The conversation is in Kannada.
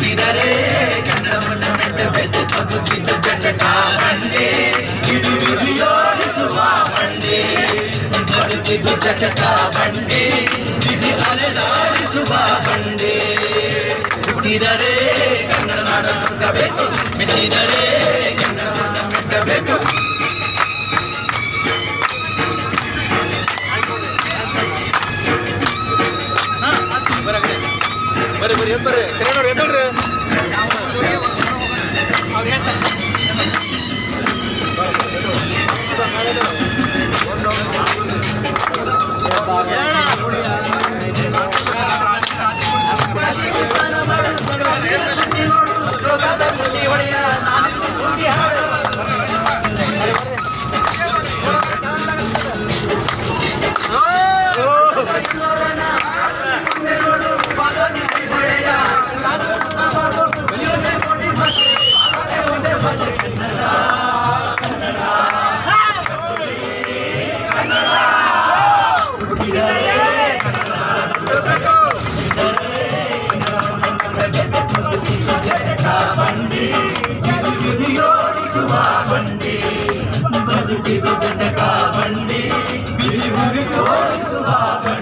ಮೆಟ್ಟಿದರೆ ಕನ್ನಡವನ್ನ ಮೆಟ್ಟಬೇಕು ಬದುಕಿನ ಜಟಕ ಬಂಡೆ ಇದು ವಿಧಿಯೋಡಿಸುವ ಬಂಡೆ ಬದುಕಿದು ಜಟಕ ಬಂಡೆ ವಿಧಿ ಅಲೆದಾಡಿಸುವ ಬಂಡೆ ಹುಟ್ಟಿದರೆ ಕನ್ನಡ ನಾಡ ಮೆಟ್ಟಬೇಕು ಮೆಟ್ಟಿದರೆ ಕನ್ನಡವನ್ನ ಮೆಟ್ಟಬೇಕು ಬರ್ರಿ ಬರ್ರಿ ಎದ್ ಬರ್ರಿ ಕರೆಯೋರು ಎದ್ದಳ್ರಿ ಬಂಡಿ ಬದುಕಿದು ಜಟಕ ಬಂಡಿ ಬಿಡಿ ಗುರಿ ತೋರಿಸುವ